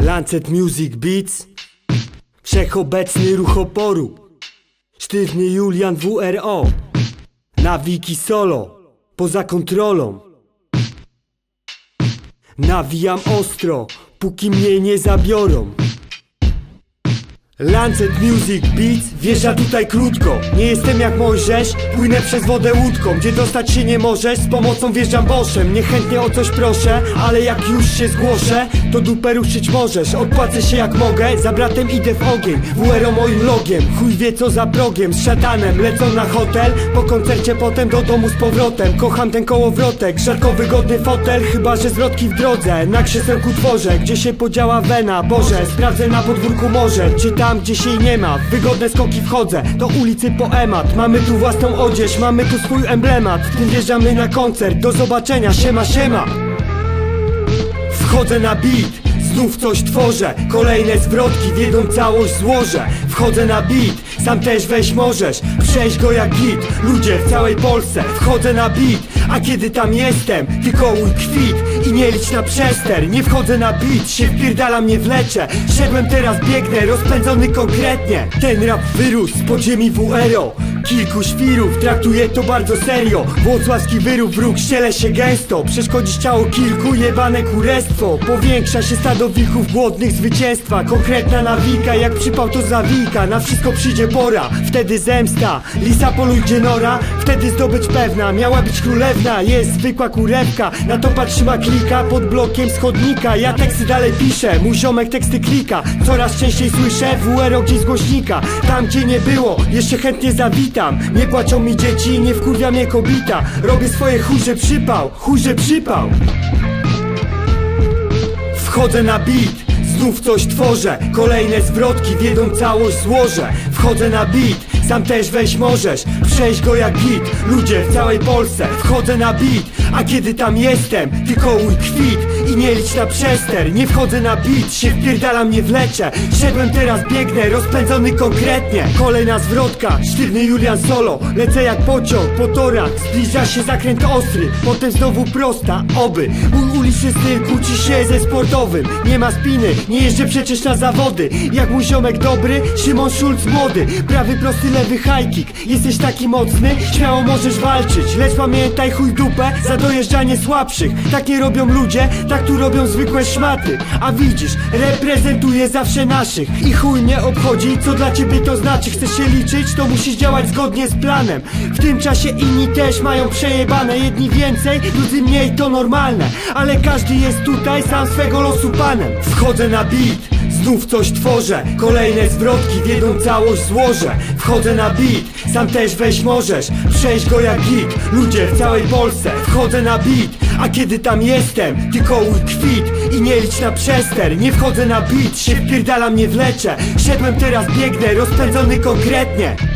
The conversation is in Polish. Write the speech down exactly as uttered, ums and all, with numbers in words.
Lancet Music Beats. Wszechobecny ruch oporu. Sztywny Julian W R O. Nawiki solo. Poza kontrolą. Nawijam ostro, póki mnie nie zabiorą. Lancet Music Beats wjeżdża tutaj krótko. Nie jestem jak Mojżesz, płynę przez wodę łódką. Gdzie dostać się nie możesz, z pomocą wjeżdżam boszem. Niechętnie o coś proszę, ale jak już się zgłoszę, to dupę ruszyć możesz. Odpłacę się jak mogę, za bratem idę w ogień. W R O moim logiem, chuj wie co za progiem. Z szatanem lecą na hotel, po koncercie potem do domu z powrotem. Kocham ten kołowrotek, rzadko wygodny fotel, chyba że zwrotki w drodze. Na krzesełku tworzę, gdzie się podziała wena. Boże, sprawdzę na podwórku morze, czy tam gdzie się nie ma, w wygodne skoki wchodzę. Do ulicy poemat, mamy tu własną odzież, mamy tu swój emblemat. W tym wjeżdżamy na koncert, do zobaczenia, siema siema. Wchodzę na beat, znów coś tworzę. Kolejne zwrotki w jedną całość złożę. Wchodzę na beat, sam też weź możesz. Przejść go jak git, ludzie w całej Polsce. Wchodzę na beat, a kiedy tam jestem, tylko łuj kwit i nie licz na przester. Nie wchodzę na beat, się wpierdalam, nie wleczę. Szedłem, teraz biegnę, rozpędzony konkretnie. Ten rap wyrósł z podziemi W R O. Kilku świrów, traktuję to bardzo serio. Włocławski wyrób, wróg ściele się gęsto. Przeszkodzić ciało kilku, jebane kurestwo. Powiększa się stado wilków głodnych zwycięstwa. Konkretna nawika, jak przypał to zawika. Na wszystko przyjdzie pora, wtedy zemsta. Lisa poluje gdzie nora, wtedy zdobycz pewna. Miała być królewna, jest zwykła kurewka. Na to patrzyła klika, pod blokiem schodnika. Ja teksty dalej piszę, mój ziomek teksty klika. Coraz częściej słyszę W R O gdzieś z głośnika. Tam gdzie nie było, jeszcze chętnie zawita. Nie płaczą mi dzieci, nie wkurwia mnie kobita. Robię swoje chórze przypał, chórze przypał. Wchodzę na beat, znów coś tworzę. Kolejne zwrotki w jedną całość złożę. Wchodzę na beat, sam też weź możesz. Przejść go jak git, ludzie w całej Polsce. Wchodzę na beat, a kiedy tam jestem, tylko łuj kwit i nie licz na przester. Nie wchodzę na beat, się wpierdalam, nie wleczę. Szedłem, teraz biegnę, rozpędzony konkretnie. Kolejna zwrotka, sztywny Julian solo. Lecę jak pociąg, po torach, zbliża się zakręt ostry. Potem znowu prosta, oby mój uliczny styl kłóci się ze sportowym. Nie ma spiny, nie jeżdżę przecież na zawody. Jak mój ziomek dobry, Szymon Schulz młody. Prawy, prosty, lewy high kick. Jesteś taki mocny, śmiało możesz walczyć. Lecz pamiętaj, chuj dupę za dojeżdżanie słabszych. Tak nie robią ludzie, tak tu robią zwykłe szmaty. A widzisz, reprezentuję zawsze naszych. I chuj mnie obchodzi, co dla ciebie to znaczy. Chcesz się liczyć, to musisz działać zgodnie z planem. W tym czasie inni też mają przejebane. Jedni więcej, drudzy mniej, to normalne. Ale każdy jest tutaj sam swego losu panem. Wchodzę na beat, znów coś tworzę. Kolejne zwrotki w jedną całość złożę. Wchodzę na beat, sam też weź możesz. Przejść go jak git, ludzie w całej Polsce. Wchodzę na beat, a kiedy tam jestem, tylko łuj kwit i nie licz na przester. Nie wchodzę na beat, się wpierdalam, nie wleczę. Szedłem, teraz biegnę, rozpędzony konkretnie.